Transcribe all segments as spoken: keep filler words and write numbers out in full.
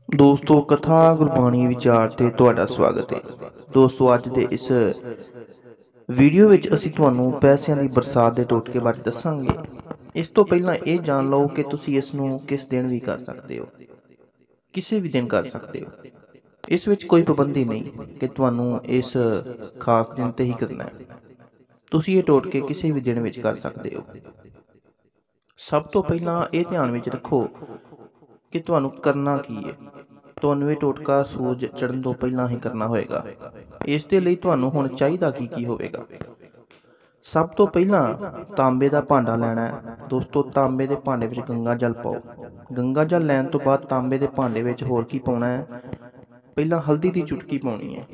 ਦੋਸਤੋ ਕਥਾ ਗੁਰਬਾਣੀ ਵਿਚਾਰ ਤੇ ਤੁਹਾਡਾ ਸਵਾਗਤ ਹੈ। ਦੋਸਤੋ ਅੱਜ ਦੇ ਇਸ ਵੀਡੀਓ ਵਿੱਚ ਅਸੀਂ ਤੁਹਾਨੂੰ ਪੈਸਿਆਂ ਦੀ ਬਰਸਾਤ ਦੇ ਟੋਟਕੇ ਬਾਰੇ ਦੱਸਾਂਗੇ। ਇਸ ਤੋਂ ਪਹਿਲਾਂ ਇਹ ਜਾਣ ਲਓ ਕਿ ਤੁਸੀਂ ਇਸ ਨੂੰ ਕਿਸ ਦਿਨ ਵੀ ਕਰ ਸਕਦੇ ਹੋ, ਕਿਸੇ ਵੀ ਦਿਨ ਕਰ ਸਕਦੇ ਹੋ। ਇਸ ਵਿੱਚ ਕੋਈ ਪਾਬੰਦੀ ਨਹੀਂ ਕਿ ਤੁਹਾਨੂੰ ਇਸ ਖਾਸ ਦਿਨ ਤੇ ਹੀ ਕਰਨਾ ਹੈ। ਤੁਸੀਂ ਇਹ ਟੋਟਕੇ ਕਿਸੇ ਵੀ ਦਿਨ ਵਿੱਚ ਕਰ ਸਕਦੇ ਹੋ। ਸਭ ਤੋਂ ਪਹਿਲਾਂ ਇਹ ਧਿਆਨ ਵਿੱਚ ਰੱਖੋ ਕਿ ਤੁਹਾਨੂੰ ਕਰਨਾ ਕੀ ਹੈ। ਤੁਹਾਨੂੰ ਇਹ ਟੋਟਕਾ ਸੂਰਜ ਚੜ੍ਹਨ ਤੋਂ ਪਹਿਲਾਂ ਹੀ ਕਰਨਾ ਹੋਏਗਾ। ਇਸ ਦੇ ਲਈ ਤੁਹਾਨੂੰ ਹੁਣ ਚਾਹੀਦਾ ਕੀ ਕੀ ਹੋਵੇਗਾ। ਸਭ ਤੋਂ ਪਹਿਲਾਂ ਤਾਂਬੇ ਦਾ ਭਾਂਡਾ ਲੈਣਾ ਹੈ। ਦੋਸਤੋ ਤਾਂਬੇ ਦੇ ਭਾਂਡੇ ਵਿੱਚ ਗੰਗਾ ਜਲ ਪਾਓ। ਗੰਗਾ ਜਲ ਲੈਣ ਤੋਂ ਬਾਅਦ ਤਾਂਬੇ ਦੇ ਭਾਂਡੇ ਵਿੱਚ ਹੋਰ ਕੀ ਪਾਉਣਾ ਹੈ। ਪਹਿਲਾਂ ਹਲਦੀ ਦੀ ਚੁਟਕੀ ਪਾਉਣੀ ਹੈ।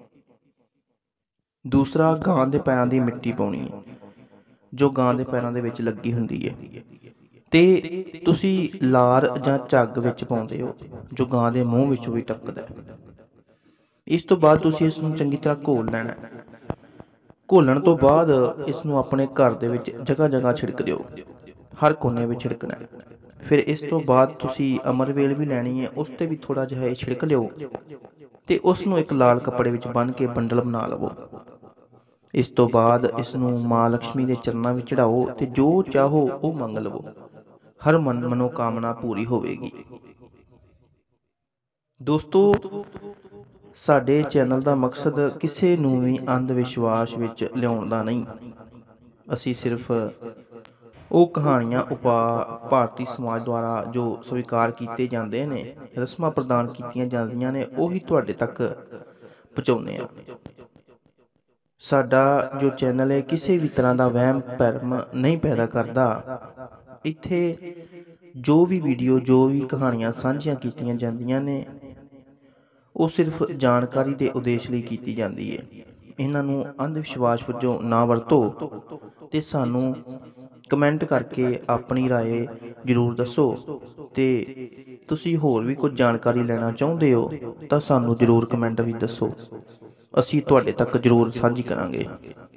ਦੂਸਰਾ ਗਾਂ ਦੇ ਪੈਰਾਂ ਦੀ ਮਿੱਟੀ ਪਾਉਣੀ ਹੈ ਜੋ ਗਾਂ ਦੇ ਪੈਰਾਂ ਦੇ ਵਿੱਚ ਲੱਗੀ ਹੁੰਦੀ ਹੈ। ਤੇ ਤੁਸੀਂ ਲਾਰ ਜਾਂ ਝੱਗ ਵਿੱਚ ਪਾਉਂਦੇ ਹੋ ਜੋ ਗਾਂ ਦੇ ਮੂੰਹ ਵਿੱਚੋਂ ਵੀ ਟਪਕਦਾ ਹੈ। ਇਸ ਤੋਂ ਬਾਅਦ ਤੁਸੀਂ ਇਸ ਨੂੰ ਚੰਗੀ ਤਰ੍ਹਾਂ ਘੋਲ ਲੈਣਾ। ਘੋਲਣ ਤੋਂ ਬਾਅਦ ਇਸ ਨੂੰ ਆਪਣੇ ਘਰ ਦੇ ਵਿੱਚ ਜਗ੍ਹਾ ਜਗ੍ਹਾ ਛਿੜਕ ਦਿਓ, ਹਰ ਕੋਨੇ ਵਿੱਚ ਛਿੜਕਣਾ। ਫਿਰ ਇਸ ਤੋਂ ਬਾਅਦ ਤੁਸੀਂ ਅਮਰਵੇਲ ਵੀ ਲੈਣੀ ਹੈ, ਉਸ 'ਤੇ ਵੀ ਥੋੜ੍ਹਾ ਜਿਹਾ ਇਹ ਛਿੜਕ ਲਿਓ ਤੇ ਉਸ ਨੂੰ ਇੱਕ ਲਾਲ ਕੱਪੜੇ ਵਿੱਚ ਬੰਨ੍ਹ ਕੇ ਬੰਡਲ ਬਣਾ ਲਵੋ। ਇਸ ਤੋਂ ਬਾਅਦ ਇਸ ਨੂੰ ਮਾਂ ਲਕਸ਼ਮੀ ਦੇ ਚਰਨਾਂ ਵਿੱਚ ਚੜਾਓ ਤੇ ਜੋ ਚਾਹੋ ਉਹ ਮੰਗ ਲਵੋ। ਹਰ ਮਨ ਮਨੋਕਾਮਨਾ ਪੂਰੀ ਹੋਵੇਗੀ। ਦੋਸਤੋ ਸਾਡੇ ਚੈਨਲ ਦਾ ਮਕਸਦ ਕਿਸੇ ਨੂੰ ਵੀ ਅੰਧ ਵਿਸ਼ਵਾਸ ਵਿੱਚ ਲਿਆਉਣ ਦਾ ਨਹੀਂ। ਅਸੀਂ ਸਿਰਫ ਉਹ ਕਹਾਣੀਆਂ ਉਪਾਅ ਭਾਰਤੀ ਸਮਾਜ ਦੁਆਰਾ ਜੋ ਸਵੀਕਾਰ ਕੀਤੇ ਜਾਂਦੇ ਨੇ, ਰਸਮਾਂ ਪ੍ਰਦਾਨ ਕੀਤੀਆਂ ਜਾਂਦੀਆਂ ਨੇ, ਉਹੀ ਤੁਹਾਡੇ ਤੱਕ ਪਹੁੰਚਾਉਂਦੇ ਹਾਂ। ਸਾਡਾ ਜੋ ਚੈਨਲ ਹੈ ਕਿਸੇ ਵੀ ਤਰ੍ਹਾਂ ਦਾ ਵਹਿਮ ਭਰਮ ਨਹੀਂ ਪੈਦਾ ਕਰਦਾ। ਇੱਥੇ ਜੋ ਵੀ ਵੀਡੀਓ ਜੋ ਵੀ ਕਹਾਣੀਆਂ ਸਾਂਝੀਆਂ ਕੀਤੀਆਂ ਜਾਂਦੀਆਂ ਨੇ ਉਹ ਸਿਰਫ ਜਾਣਕਾਰੀ ਦੇ ਉਦੇਸ਼ ਲਈ ਕੀਤੀ ਜਾਂਦੀ ਹੈ। ਇਹਨਾਂ ਨੂੰ ਅੰਧ ਵਿਸ਼ਵਾਸ ਵਜੋਂ ਨਾ ਵਰਤੋ ਤੇ ਸਾਨੂੰ ਕਮੈਂਟ ਕਰਕੇ ਆਪਣੀ ਰਾਏ ਜ਼ਰੂਰ ਦੱਸੋ। ਤੇ ਤੁਸੀਂ ਹੋਰ ਵੀ ਕੁਝ ਜਾਣਕਾਰੀ ਲੈਣਾ ਚਾਹੁੰਦੇ ਹੋ ਤਾਂ ਸਾਨੂੰ ਜ਼ਰੂਰ ਕਮੈਂਟ ਵੀ ਦੱਸੋ, ਅਸੀਂ ਤੁਹਾਡੇ ਤੱਕ ਜ਼ਰੂਰ ਸਾਂਝੀ ਕਰਾਂਗੇ।